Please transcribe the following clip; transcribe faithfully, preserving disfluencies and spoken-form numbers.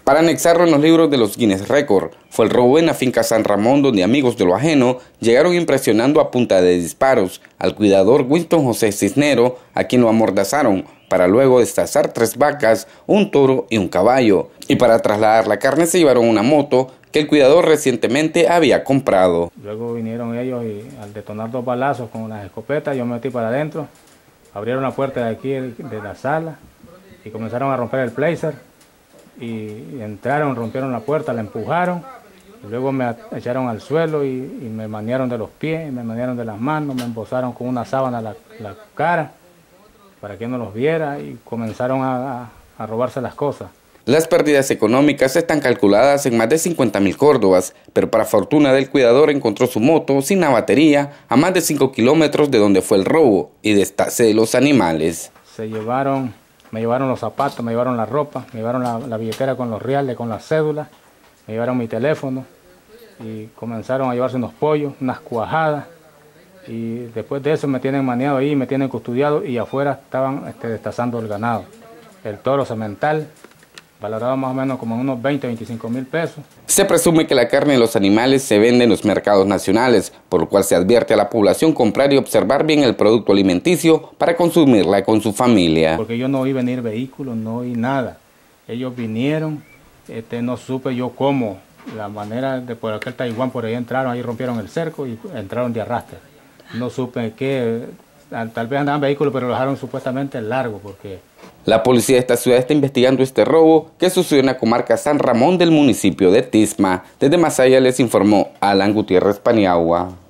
para anexarlo en los libros de los Guinness Record. Fue el robo en la finca San Ramón, donde amigos de lo ajeno llegaron impresionando a punta de disparos al cuidador Winston José Cisnero, a quien lo amordazaron, para luego destazar tres vacas, un toro y un caballo. Y para trasladar la carne se llevaron una moto que el cuidador recientemente había comprado. Luego vinieron ellos y al detonar dos balazos con unas escopetas, yo me metí para adentro, abrieron la puerta de aquí de la sala y comenzaron a romper el placer y entraron, rompieron la puerta, la empujaron, y luego me echaron al suelo y, y me maniaron de los pies, me maniaron de las manos, me embosaron con una sábana la, la cara para que no los viera y comenzaron a, a, a robarse las cosas. Las pérdidas económicas están calculadas en más de cincuenta mil córdobas, pero para fortuna del cuidador encontró su moto sin la batería a más de cinco kilómetros de donde fue el robo y destace de los animales. Se llevaron, me llevaron los zapatos, me llevaron la ropa, me llevaron la, la billetera con los reales, con las cédulas, me llevaron mi teléfono y comenzaron a llevarse unos pollos, unas cuajadas y después de eso me tienen maniado ahí, me tienen custodiado y afuera estaban este, destazando el ganado. El toro semental, valorado más o menos como unos veinte, veinticinco mil pesos. Se presume que la carne de los animales se vende en los mercados nacionales, por lo cual se advierte a la población comprar y observar bien el producto alimenticio para consumirla con su familia. Porque yo no oí venir vehículos, no oí nada. Ellos vinieron, este, no supe yo cómo, la manera de por aquel Taiwán, por ahí entraron, ahí rompieron el cerco y entraron de arrastre. No supe qué, tal vez andaban vehículos, pero lo dejaron supuestamente largo porque... La policía de esta ciudad está investigando este robo que sucedió en la comarca San Ramón del municipio de Tisma. Desde Masaya les informó Alan Gutiérrez Paniagua.